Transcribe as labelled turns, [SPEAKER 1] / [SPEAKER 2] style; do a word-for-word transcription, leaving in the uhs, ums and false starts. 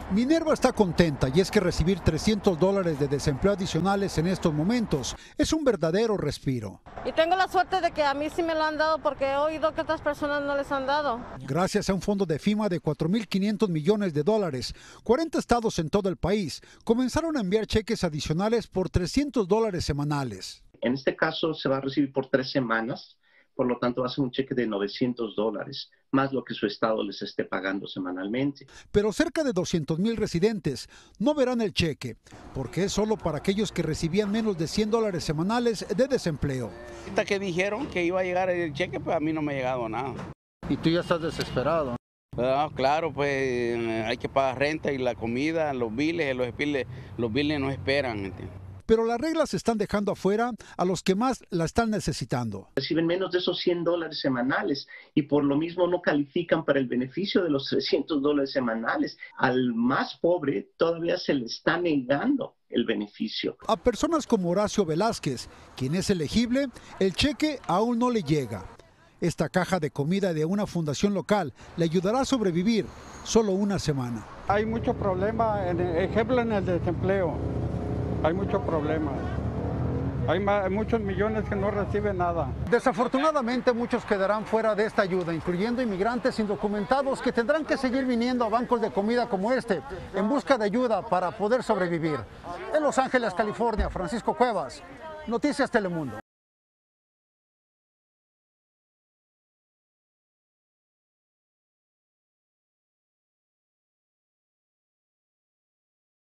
[SPEAKER 1] Minerva está contenta y es que recibir trescientos dólares de desempleo adicionales en estos momentos es un verdadero respiro.
[SPEAKER 2] Y tengo la suerte de que a mí sí me lo han dado porque he oído que otras personas no les han dado.
[SPEAKER 1] Gracias a un fondo de FEMA de cuatro mil quinientos millones de dólares, cuarenta estados en todo el país comenzaron a enviar cheques adicionales por trescientos dólares semanales.
[SPEAKER 3] En este caso se va a recibir por tres semanas. Por lo tanto, va a ser un cheque de novecientos dólares, más lo que su estado les esté pagando semanalmente.
[SPEAKER 1] Pero cerca de doscientos mil residentes no verán el cheque, porque es solo para aquellos que recibían menos de cien dólares semanales de desempleo.
[SPEAKER 4] Ahorita que dijeron que iba a llegar el cheque, pues a mí no me ha llegado nada.
[SPEAKER 1] ¿Y tú ya estás desesperado?
[SPEAKER 4] Ah, claro, pues hay que pagar renta y la comida, los biles, los biles, los biles no esperan, ¿entiendes?
[SPEAKER 1] Pero las reglas están dejando afuera a los que más la están necesitando.
[SPEAKER 3] Reciben menos de esos cien dólares semanales y por lo mismo no califican para el beneficio de los trescientos dólares semanales. Al más pobre todavía se le está negando el beneficio.
[SPEAKER 1] A personas como Horacio Velázquez, quien es elegible, el cheque aún no le llega. Esta caja de comida de una fundación local le ayudará a sobrevivir solo una semana.
[SPEAKER 5] Hay mucho problema, en el, ejemplo en el desempleo. Hay muchos problemas. Hay, más, hay muchos millones que no reciben nada.
[SPEAKER 1] Desafortunadamente muchos quedarán fuera de esta ayuda, incluyendo inmigrantes indocumentados que tendrán que seguir viniendo a bancos de comida como este en busca de ayuda para poder sobrevivir. En Los Ángeles, California, Francisco Cuevas, Noticias Telemundo.